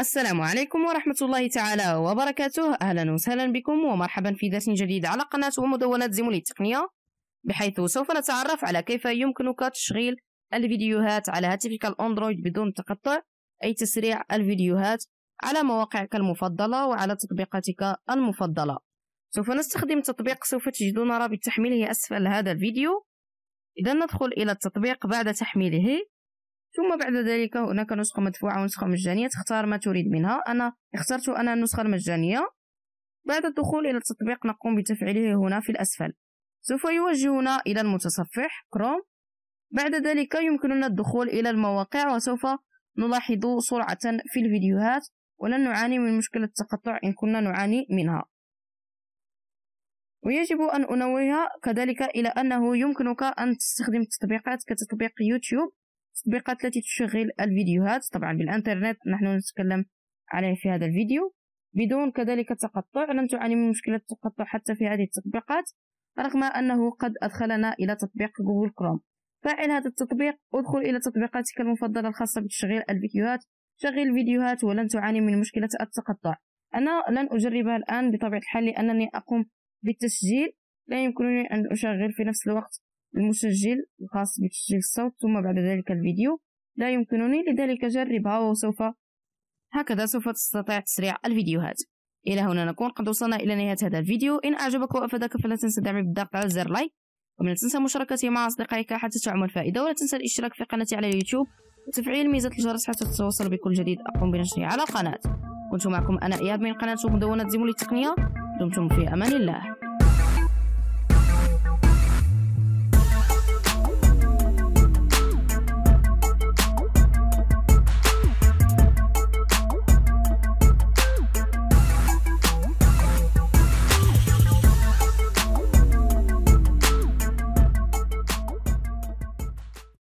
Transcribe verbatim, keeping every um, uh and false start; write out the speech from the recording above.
السلام عليكم ورحمة الله تعالى وبركاته. أهلا وسهلا بكم ومرحبا في درس جديد على قناة ومدونات زيمولي التقنية، بحيث سوف نتعرف على كيف يمكنك تشغيل الفيديوهات على هاتفك الأندرويد بدون تقطع، أي تسريع الفيديوهات على مواقعك المفضلة وعلى تطبيقاتك المفضلة. سوف نستخدم تطبيق سوف تجدون رابط تحميله أسفل هذا الفيديو. إذا ندخل إلى التطبيق بعد تحميله، ثم بعد ذلك هناك نسخة مدفوعة ونسخة مجانية، تختار ما تريد منها. أنا اخترت أنا النسخة المجانية. بعد الدخول إلى التطبيق نقوم بتفعيله هنا في الأسفل، سوف يوجهنا إلى المتصفح كروم. بعد ذلك يمكننا الدخول إلى المواقع وسوف نلاحظ سرعة في الفيديوهات ولن نعاني من مشكلة التقطع إن كنا نعاني منها. ويجب أن أنوه كذلك إلى أنه يمكنك أن تستخدم تطبيقات كتطبيق يوتيوب، التطبيقات التي تشغل الفيديوهات طبعا بالإنترنت نحن نتكلم عليه في هذا الفيديو بدون كذلك تقطع. لن تعاني من مشكلة التقطع حتى في هذه التطبيقات، رغم أنه قد أدخلنا إلى تطبيق جوجل كروم. فاعل هذا التطبيق، ادخل إلى تطبيقاتك المفضلة الخاصة بتشغيل الفيديوهات، شغل فيديوهات ولن تعاني من مشكلة التقطع. أنا لن أجربها الآن بطبيعة الحال لأنني أقوم بالتسجيل، لا يمكنني أن أشغل في نفس الوقت المسجل الخاص بتسجيل الصوت ثم بعد ذلك الفيديو، لا يمكنني. لذلك جربها وسوف هكذا سوف تستطيع تسريع الفيديوهات. إلى هنا نكون قد وصلنا إلى نهاية هذا الفيديو. إن أعجبك وأفادك فلا تنسى دعمي بالضغط على زر لايك، ولا تنسى مشاركتي مع أصدقائك حتى تعم الفائدة، ولا تنسى الاشتراك في قناتي على اليوتيوب وتفعيل ميزة الجرس حتى تتوصل بكل جديد أقوم بنشره على القناة. كنت معكم أنا إياب من قناة ومدونات زيمولي التقنية، دمتم في أمان الله.